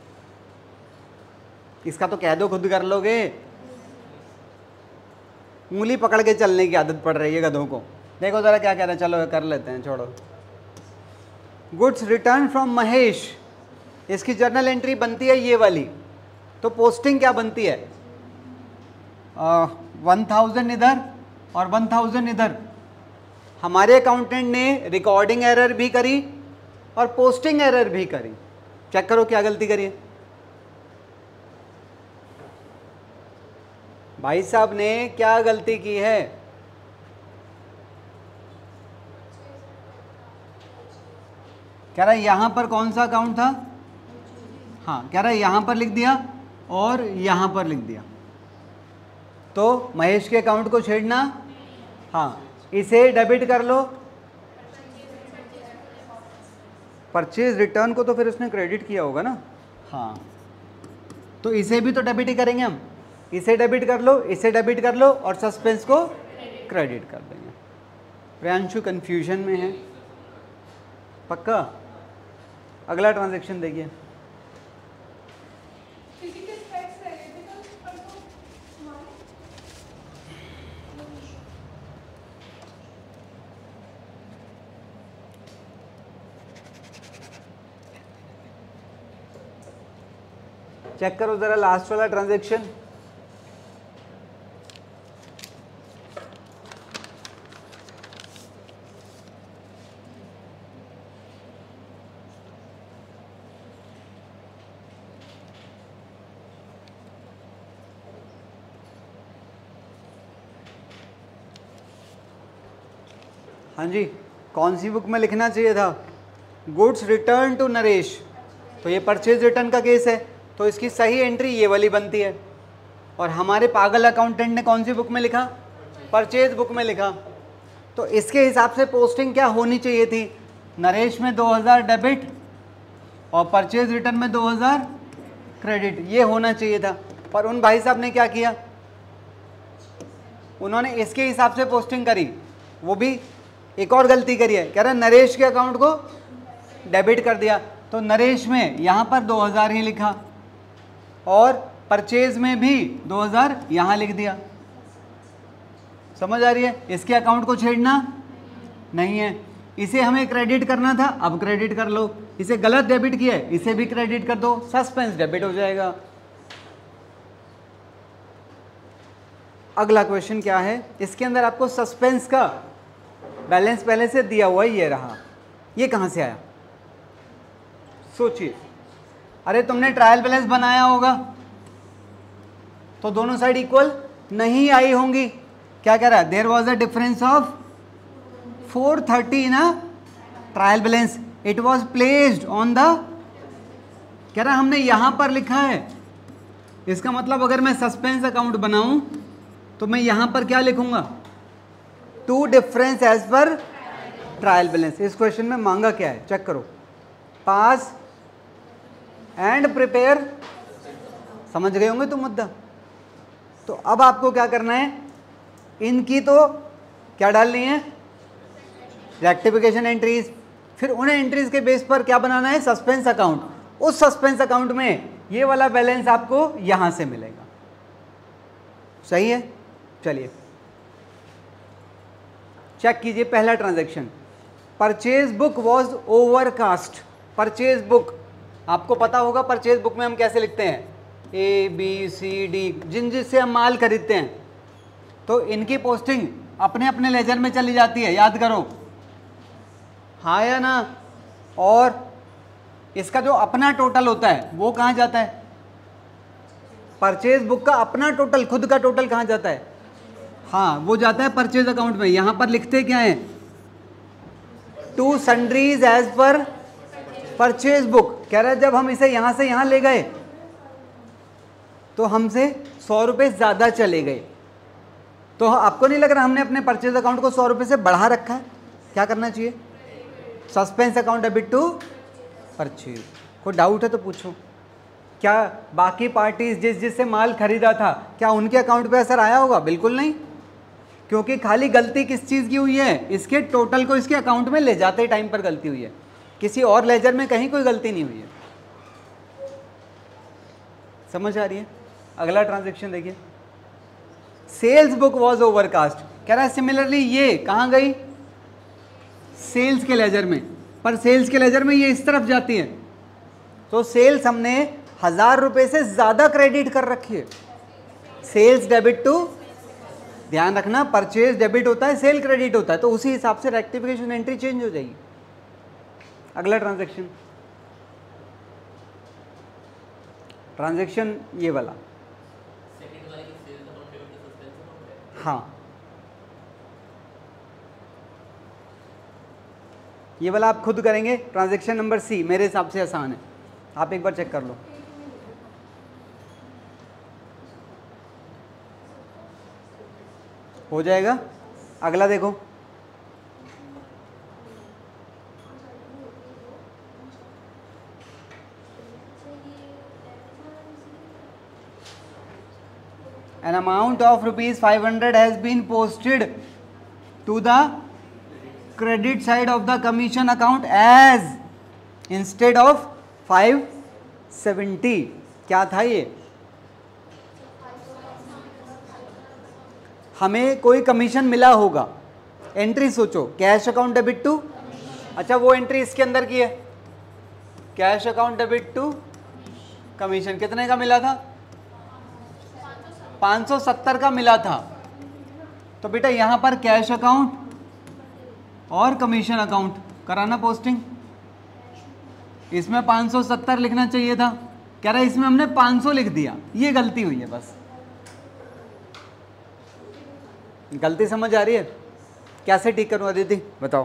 इसका तो कह दो खुद कर लोगे। उंगली पकड़ के चलने की आदत पड़ रही है गधों को। देखो जरा क्या कह रहे हैं, चलो कर लेते हैं, छोड़ो। गुड्स रिटर्न फ्रॉम महेश, इसकी जर्नल एंट्री बनती है ये वाली, तो पोस्टिंग क्या बनती है? 1000 इधर और 1000 इधर। हमारे अकाउंटेंट ने रिकॉर्डिंग एरर भी करी और पोस्टिंग एरर भी करी। चेक करो क्या गलती करी है। भाई साहब ने क्या गलती की है? कह रहा है यहां पर कौन सा अकाउंट था? हाँ, कह रहा है यहां पर लिख दिया और यहां पर लिख दिया, तो महेश के अकाउंट को छेड़ना। हाँ, इसे डेबिट कर लो। परचेज रिटर्न को तो फिर उसने क्रेडिट किया होगा ना। हाँ, तो इसे भी तो डेबिट ही करेंगे हम। इसे डेबिट कर लो, इसे डेबिट कर लो, और सस्पेंस को क्रेडिट कर देंगे। प्रियांशु कंफ्यूजन में है पक्का। अगला ट्रांजैक्शन देखिए। चेक करो जरा लास्ट वाला ट्रांजैक्शन। हाँ जी, कौन सी बुक में लिखना चाहिए था? गुड्स रिटर्न टू नरेश, तो ये परचेज रिटर्न का केस है, तो इसकी सही एंट्री ये वाली बनती है। और हमारे पागल अकाउंटेंट ने कौन सी बुक में लिखा? परचेज बुक में लिखा। तो इसके हिसाब से पोस्टिंग क्या होनी चाहिए थी? नरेश में 2000 डेबिट और परचेज रिटर्न में 2000 क्रेडिट, ये होना चाहिए था। पर उन भाई साहब ने क्या किया? उन्होंने इसके हिसाब से पोस्टिंग करी। वो भी एक और गलती करी है, कह रहे नरेश के अकाउंट को डेबिट कर दिया, तो नरेश में यहाँ पर 2000 ही लिखा और परचेज में भी 2000 यहाँ लिख दिया। समझ आ रही है? इसके अकाउंट को छेड़ना नहीं है। इसे हमें क्रेडिट करना था, अब क्रेडिट कर लो। इसे गलत डेबिट किया है, इसे भी क्रेडिट कर दो, सस्पेंस डेबिट हो जाएगा। अगला क्वेश्चन क्या है, इसके अंदर आपको सस्पेंस का बैलेंस पहले से दिया हुआ है, ये रहा। ये कहाँ से आया सोचिए। अरे तुमने ट्रायल बैलेंस बनाया होगा तो दोनों साइड इक्वल नहीं आई होंगी। क्या कह रहा है? There was a difference of 430 ना trial balance, it was placed on the, कह रहा है हमने यहां पर लिखा है। इसका मतलब अगर मैं सस्पेंस अकाउंट बनाऊं तो मैं यहां पर क्या लिखूंगा? To difference as per trial balance. इस क्वेश्चन में मांगा क्या है चेक करो, पास एंड प्रिपेयर। समझ गए होंगे तुम मुद्दा। तो अब आपको क्या करना है, इनकी तो क्या डालनी है? Rectification entries. फिर उन एंट्रीज के बेस पर क्या बनाना है? Suspense account. उस सस्पेंस अकाउंट में ये वाला बैलेंस आपको यहां से मिलेगा। सही है? चलिए चेक कीजिए। पहला transaction, purchase book was overcast. Purchase book आपको पता होगा, परचेज बुक में हम कैसे लिखते हैं? ए बी सी डी, जिससे हम माल खरीदते हैं। तो इनकी पोस्टिंग अपने अपने लेजर में चली जाती है, याद करो, हाँ या ना? और इसका जो अपना टोटल होता है वो कहाँ जाता है? परचेज बुक का अपना टोटल, खुद का टोटल कहाँ जाता है? हाँ, वो जाता है परचेज अकाउंट में। यहां पर लिखते क्या है? To sundries as per purchase book. कह रहा है जब हम इसे यहां से यहां ले गए तो हमसे 100 रुपये ज्यादा चले गए। तो आपको नहीं लग रहा हमने अपने परचेज अकाउंट को 100 रुपये से बढ़ा रखा है? क्या करना चाहिए? Suspense account debit to purchase. कोई डाउट है तो पूछो। क्या बाकी पार्टीज जिससे माल खरीदा था, क्या उनके अकाउंट पे असर आया होगा? बिल्कुल नहीं, क्योंकि खाली गलती किस चीज़ की हुई है? इसके टोटल को इसके अकाउंट में ले जाते टाइम पर गलती हुई है, किसी और लेजर में कहीं कोई गलती नहीं हुई है। समझ आ रही है? अगला ट्रांजैक्शन देखिए, सेल्स बुक वॉज ओवरकास्ट। कह रहा है सिमिलरली ये कहाँ गई? सेल्स के लेजर में, पर सेल्स के लेजर में ये इस तरफ जाती है। तो सेल्स हमने 1000 रुपये से ज़्यादा क्रेडिट कर रखी है। सेल्स डेबिट टू, ध्यान रखना परचेज डेबिट होता है, सेल क्रेडिट होता है, तो उसी हिसाब से रेक्टिफिकेशन एंट्री चेंज हो जाएगी। अगला ट्रांजैक्शन, ट्रांजैक्शन ये वाला, हाँ ये वाला आप खुद करेंगे। ट्रांजैक्शन नंबर सी मेरे हिसाब से आसान है, आप एक बार चेक कर लो। हो जाएगा। अगला देखो, an amount of ₹500 has been posted to the credit side of the commission account as instead of 570। क्या था ये? हमें कोई कमीशन मिला होगा। एंट्री सोचो, कैश अकाउंट डेबिट टू, अच्छा वो एंट्री इसके अंदर की है, cash account debit to commission. कितने का मिला था? 570 का मिला था। तो बेटा यहां पर कैश अकाउंट और कमीशन अकाउंट कराना पोस्टिंग। इसमें 570 लिखना चाहिए था, कह रहा है इसमें हमने 500 लिख दिया, ये गलती हुई है। बस गलती समझ आ रही है? कैसे ठीक करूं अदिति बताओ?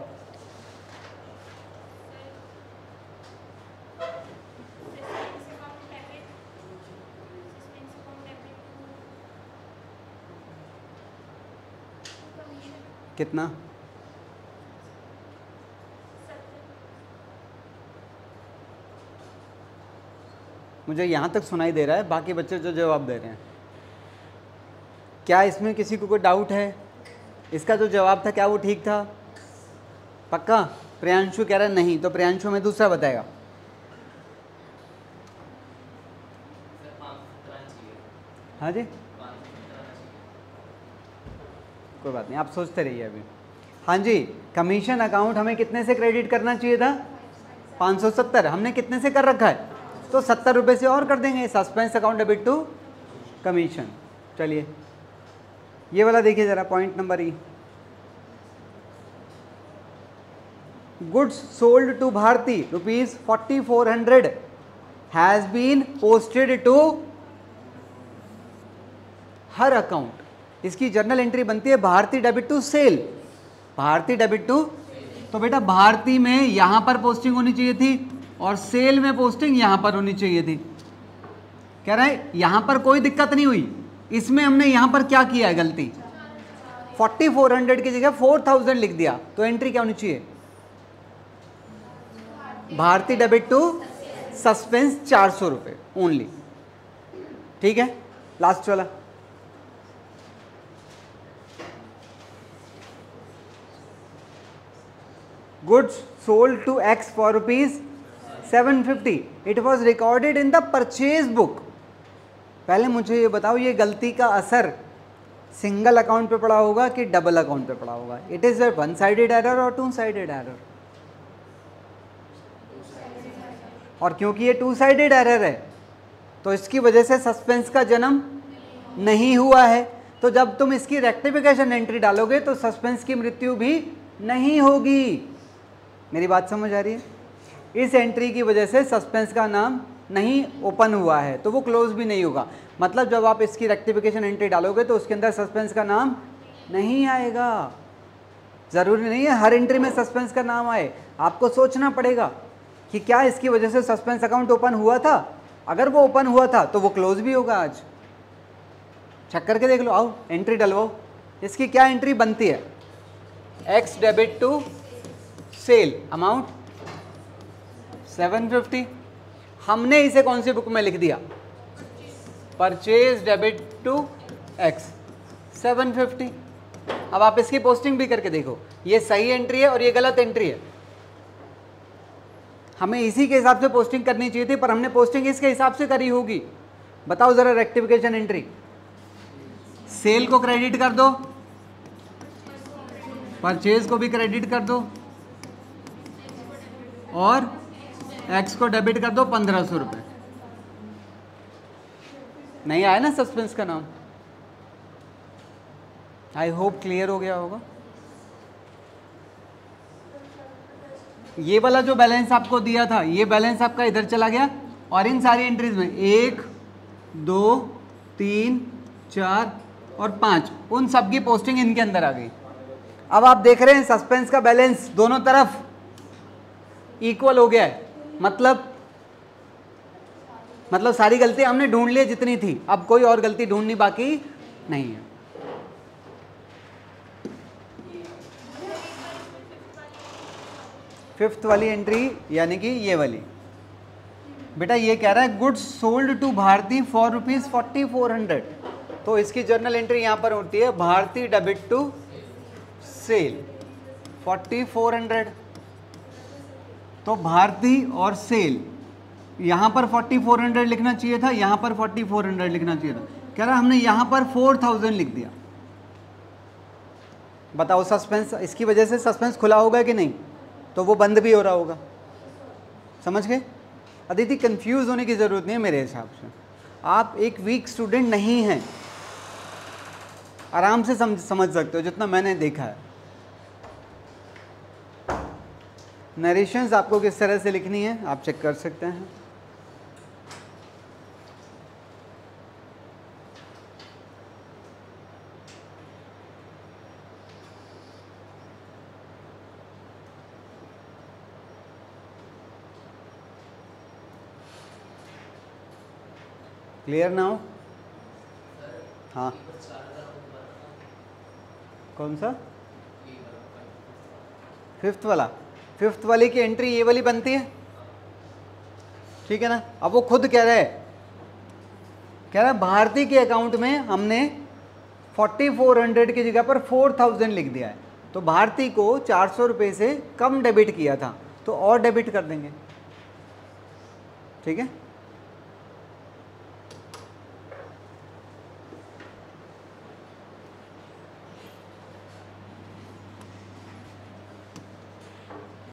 कितना? मुझे यहाँ तक सुनाई दे रहा है, बाकी बच्चे जो जवाब दे रहे हैं। क्या इसमें किसी को कोई डाउट है? इसका जो जवाब था क्या वो ठीक था? पक्का? प्रियांशु कह रहा है नहीं, तो प्रियांशु में दूसरा बताएगा। हाँ जी, कोई बात नहीं, आप सोचते रहिए अभी। हाँ जी, कमीशन अकाउंट हमें कितने से क्रेडिट करना चाहिए था? 570। हमने कितने से कर रखा है? तो 70 रुपये से और कर देंगे। Suspense account debit to commission. चलिए ये वाला देखिए ज़रा, point number E. Goods sold to Bharti ₹4400 has been posted to her account. इसकी जर्नल एंट्री बनती है Bharti debit to sale. Bharti debit to, तो बेटा भारती में यहां पर पोस्टिंग होनी चाहिए थी और सेल में पोस्टिंग यहां पर होनी चाहिए थी। कह रहा है यहां पर कोई दिक्कत नहीं हुई, इसमें हमने यहां पर क्या किया है गलती, 4400 की जगह 4000 लिख दिया। तो एंट्री क्या होनी चाहिए? भारती डेबिट टू सस्पेंस 400 रुपये ओनली। ठीक है, लास्ट वाला। Goods sold to X for ₹750. It was recorded in the purchase book. पहले मुझे ये बताओ, ये गलती का असर सिंगल अकाउंट पे पड़ा होगा कि डबल अकाउंट पे पड़ा होगा? It is one sided error और टू साइडेड एरर? और क्योंकि ये टू साइडेड एरर है तो इसकी वजह से सस्पेंस का जन्म नहीं हुआ है। तो जब तुम इसकी रेक्टिफिकेशन एंट्री डालोगे तो सस्पेंस की मृत्यु भी नहीं होगी। मेरी बात समझ आ रही है? इस एंट्री की वजह से सस्पेंस का नाम नहीं ओपन हुआ है तो वो क्लोज भी नहीं होगा। मतलब जब आप इसकी रेक्टिफिकेशन एंट्री डालोगे तो उसके अंदर सस्पेंस का नाम नहीं आएगा। ज़रूरी नहीं है हर एंट्री में सस्पेंस का नाम आए, आपको सोचना पड़ेगा कि क्या इसकी वजह से सस्पेंस अकाउंट ओपन हुआ था। अगर वो ओपन हुआ था तो वो क्लोज भी होगा। आज चेक करके देख लो, आओ एंट्री डलवाओ। इसकी क्या एंट्री बनती है? X debit to sale amount 750। हमने इसे कौन सी बुक में लिख दिया? Purchase debit to X 750। अब आप इसकी पोस्टिंग भी करके देखो, ये सही एंट्री है और ये गलत एंट्री है। हमें इसी के हिसाब से पोस्टिंग करनी चाहिए थी पर हमने पोस्टिंग इसके हिसाब से करी होगी। बताओ जरा रेक्टिफिकेशन एंट्री। सेल को क्रेडिट कर दो, परचेज को भी क्रेडिट कर दो और एक्स को डेबिट कर दो 1500 रुपये। नहीं आया ना सस्पेंस का नाम? आई होप क्लियर हो गया होगा। ये वाला जो बैलेंस आपको दिया था ये बैलेंस आपका इधर चला गया और इन सारी एंट्रीज में 1, 2, 3, 4 और 5 उन सब की पोस्टिंग इनके अंदर आ गई। अब आप देख रहे हैं सस्पेंस का बैलेंस दोनों तरफ इक्वल हो गया है। मतलब सारी गलती हमने ढूंढ ली जितनी थी, अब कोई और गलती ढूंढनी बाकी नहीं है। फिफ्थ वाली एंट्री यानी कि ये वाली, बेटा ये कह रहा है goods sold to Bharti for ₹4400। तो इसकी जर्नल एंट्री यहां पर होती है भारती डेबिट टू सेल 4400। तो भारती और सेल यहाँ पर 4400 लिखना चाहिए था, यहाँ पर 4400 लिखना चाहिए था। कह रहा हमने यहाँ पर 4000 लिख दिया। बताओ सस्पेंस, इसकी वजह से सस्पेंस खुला होगा कि नहीं? तो वो बंद भी हो रहा होगा। समझ गए? अदिति कंफ्यूज होने की ज़रूरत नहीं है मेरे हिसाब से। आप एक वीक स्टूडेंट नहीं हैं, आराम से समझ सकते हो जितना मैंने देखा है। नरेशंस आपको किस तरह से लिखनी है आप चेक कर सकते हैं। क्लियर ना हो? हाँ कौन सा? फिफ्थ वाला। फिफ्थ वाली की एंट्री ये वाली बनती है, ठीक है ना? अब वो खुद कह रहा है भारती के अकाउंट में हमने 4400 की जगह पर 4000 लिख दिया है। तो भारती को 400 रुपये से कम डेबिट किया था तो और डेबिट कर देंगे। ठीक है?